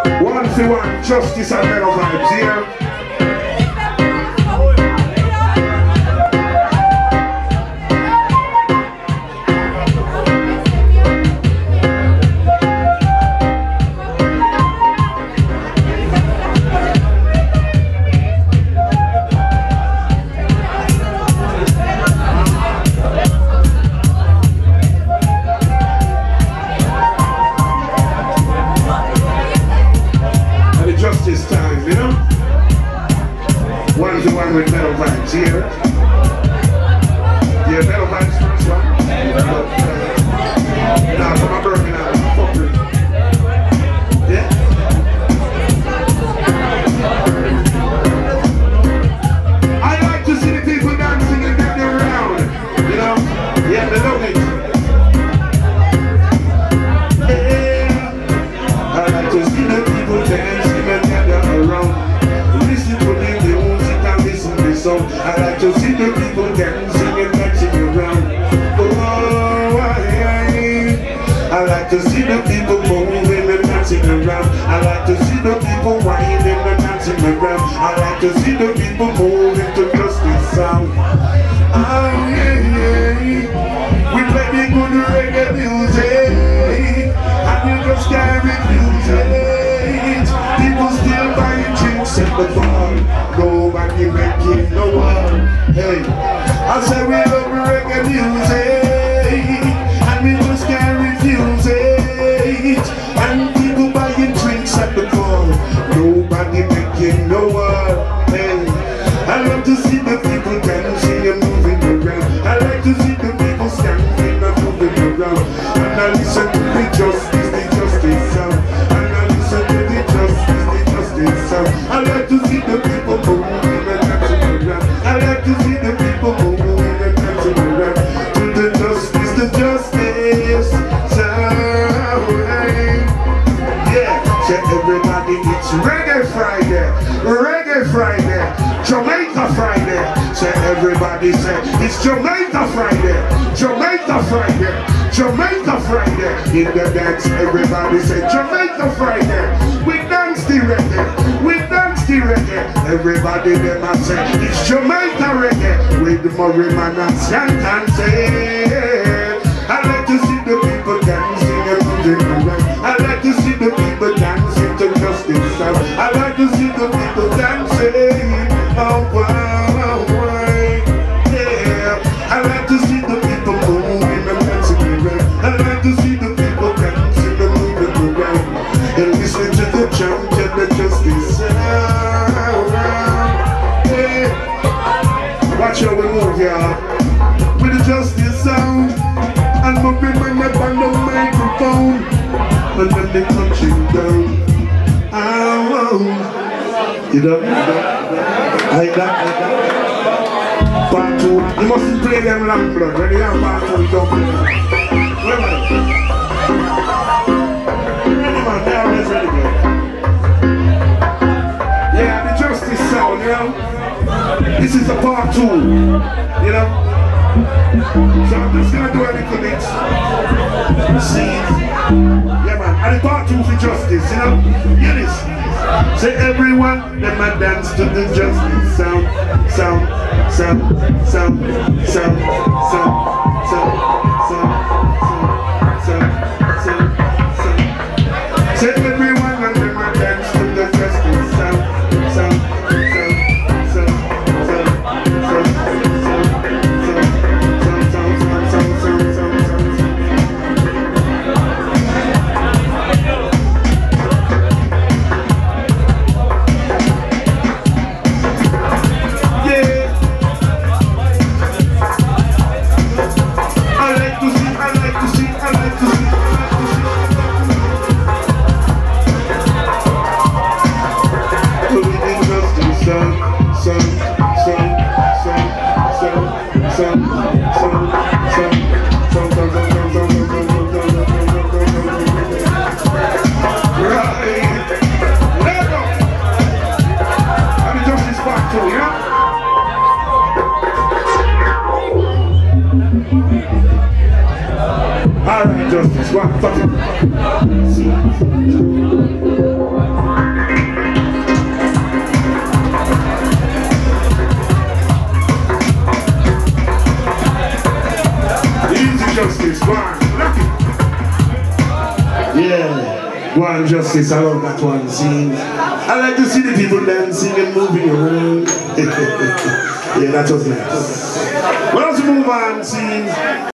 One for one, justice and better vibes here. Justice time, you know? One to one with metal vibes here. Yeah, metal vibes first one. Nah, from my burning out, fuck it. Yeah? I like to see the people dancing and getting around, you know? Yeah, they love it. Yeah. I like to see the people dancing around. Listen to the music and listen to the song. I like to see the people dancing and dancing around. Oh, I like to see the people moving and dancing around. I like to see the people whining and dancing around. I like to see the people moving to justice sound. Oh yeah, yeah. We play the good reggae music, and you just can't refuse it. People still buying drinks at the bar, nobody making no one. Hey, I say we love reggae music, and we just can't refuse it. And people buying drinks at the bar, nobody making no one. Hey, I love to see the people dancing and moving around. I like to see the people standing and moving around. And I listen to the justice sound. And I listen to the justice sound. I like to see the people moving and dancing around. I like to see the people moving and dancing around. To the justice sound. Yeah, say everybody it's Reggae Friday, Reggae Friday, Jamaica Friday. Say everybody say it's Jamaica Friday, Jamaica Friday, Jamaica Friday. In the dance everybody say Jamaica Friday. We dance the reggae, we dance the reggae. Everybody them a say it's Jamaica reggae. With Murray man and Skank say I like to see the people dancing and moving around. I like to see the people dancing to justice sound. I like to see the people dancing. Oh, wow, yeah. I like to see the people moving and dancing around. I like to see the people dancing and moving around. And listen to the chant and the justice sound. Yeah. Watch how we move, y'all. With the justice sound. And moving my neck on the microphone. And then they touching down. Oh, you know, like that. Part two, you mustn't play them long blood. When you have part two, you don't play them. Remember, they always ready good. Yeah, the justice sound, you know. This is a part two, you know. So I'm just gonna do a little bit. See, yeah man, and the part two for justice, you know. Hear this. Say everyone, let me dance to the justice sound, sound, sound, sound, sound, sound, sound, sound, sound, sound, sound. Say everyone, let me dance to the justice sound, sound, sound, sound, sound, I like to see One justice, I love that one scene. I like to see the people dancing and moving around. Yeah, that was nice. Well, let's move on, scenes.